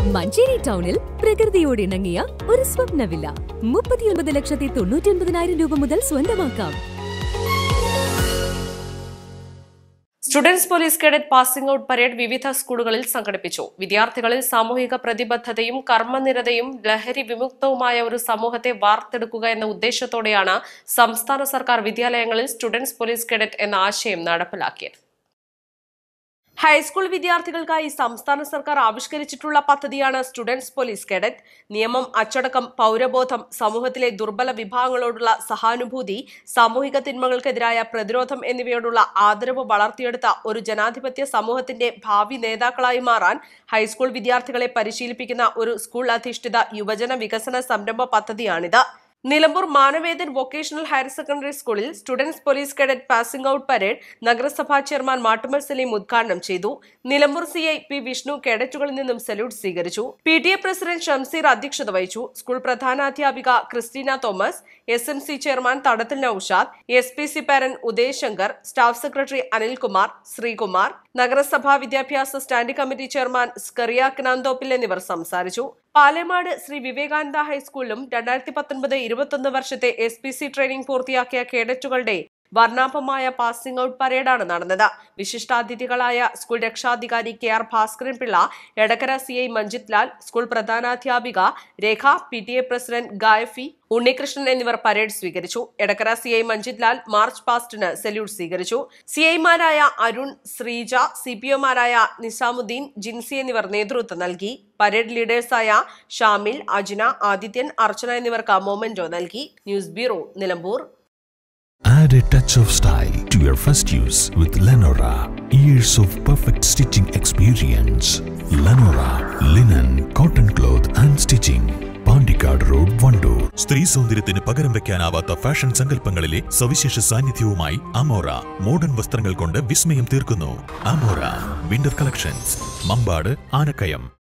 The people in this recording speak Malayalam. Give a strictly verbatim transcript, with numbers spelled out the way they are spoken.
മഞ്ചേരി ടൗണിൽ പ്രകൃതിയോട് ഇണങ്ങിയ ഒരു സ്വപ്ന വില്ല മുപ്പത്തിയൊൻപത് ലക്ഷത്തി തൊണ്ണൂറ്റി ഒൻപതിനായിരം രൂപ മുതൽ സ്വന്തമാക്കാം. Students police cadet passing out parade വിവിധ സ്കൂളുകളിൽ സംഘടിപ്പിച്ചു. വിദ്യാർത്ഥികളിൽ സാമൂഹിക പ്രതിബദ്ധതയും കർമ്മനിരതയും ലഹരി വിമുക്തവുമായ ഒരു സമൂഹത്തെ വാർത്തെടുക്കുക എന്ന ഉദ്ദേശത്തോടെയാണ് സംസ്ഥാന സർക്കാർ വിദ്യാലയങ്ങളിൽ സ്റ്റുഡൻസ് പോലീസ് കേഡറ്റ് എന്ന ആശയം നടപ്പിലാക്കിയത്. ഹൈസ്കൂൾ വിദ്യാർത്ഥികൾക്കായി സംസ്ഥാന സർക്കാർ ആവിഷ്കരിച്ചിട്ടുള്ള പദ്ധതിയാണ് സ്റ്റുഡൻസ് പോലീസ് കേഡറ്റ്. നിയമം, അച്ചടക്കം, പൗരബോധം, സമൂഹത്തിലെ ദുർബല വിഭാഗങ്ങളോടുള്ള സഹാനുഭൂതി, സാമൂഹിക തിന്മകൾക്കെതിരായ പ്രതിരോധം എന്നിവയോടുള്ള ആദരവ് വളർത്തിയെടുത്ത ഒരു ജനാധിപത്യ സമൂഹത്തിന്റെ ഭാവി നേതാക്കളായി മാറാൻ ഹൈസ്കൂൾ വിദ്യാർത്ഥികളെ പരിശീലിപ്പിക്കുന്ന ഒരു സ്കൂൾ അധിഷ്ഠിത യുവജന വികസന സംരംഭ പദ്ധതിയാണിത്. Nilambur Manavedan vocational higher secondary സ്കൂളിൽ students police cadet passing out parade നഗരസഭാ ചെയർമാൻ മാട്ടുമൽ സലീം ഉദ്ഘാടനം ചെയ്തു. Nilambur C I P Vishnu കേഡറ്റുകളിൽ നിന്നും സല്യൂട്ട് സ്വീകരിച്ചു. P T A president Shamseer അധ്യക്ഷത വഹിച്ചു. സ്കൂൾ പ്രധാനാധ്യാപിക Christina Thomas, S M C chairman Thadathil Noushad, S P C parent Udayashankar, staff secretary Anilkumar, Sreekumar, നഗരസഭാ വിദ്യാഭ്യാസ standing committee chairman Skaria Kinanthoppil എന്നിവർ സംസാരിച്ചു. പാലേമാട് ശ്രീ വിവേകാനന്ദ ഹൈസ്കൂളിലും രണ്ടായിരത്തി പത്തൊൻപത് ഇരുപത്തൊന്ന് വർഷത്തെ എസ് പി സി ട്രെയിനിംഗ് പൂർത്തിയാക്കിയ കേഡറ്റുകളുടെ വർണ്ണാഭമായ പാസിംഗ് ഔട്ട് പരേഡാണ് നടന്നത്. വിശിഷ്ടാതിഥികളായ സ്കൂൾ രക്ഷാധികാരി K R Bhaskaran Pillai, Edakkara C I Manjith Lal, school പ്രധാനാധ്യാപിക Rekha, P T A president Gayafi, Unnikrishnan എന്നിവർ പരേഡ് സ്വീകരിച്ചു. Edakkara C I Manjith Lal march പാസ്റ്റിന് സല്യൂട്ട് സ്വീകരിച്ചു. സി ഐമാരായ അരുൺ, ശ്രീജ, സി പി ഒമാരായ നിസാമുദ്ദീൻ, ജിൻസി എന്നിവർ നേതൃത്വം നൽകി. പരേഡ് ലീഡേഴ്സായ ഷാമിൽ, അജിന, ആദിത്യൻ, അർച്ചന എന്നിവർക്ക് മൊമെന്റോ നൽകി. News bureau, Nilambur. Add a touch of style to your first use with Lenora. Years of perfect stitching experience. Lenora linen, cotton cloth and stitching. Pandikkad road, Wandoor. സ്ത്രീ സൗന്ദര്യത്തിന് പകരം വെക്കാനാവാത്ത ഫാഷൻ സങ്കല്പങ്ങളിലെ സവിശേഷ സാന്നിധ്യവുമായി അമോറ മോഡേൺ വസ്ത്രങ്ങൾ കൊണ്ട് വിസ്മയം തീർക്കുന്നു. Amora winter collections, Mambad, Anakkayam.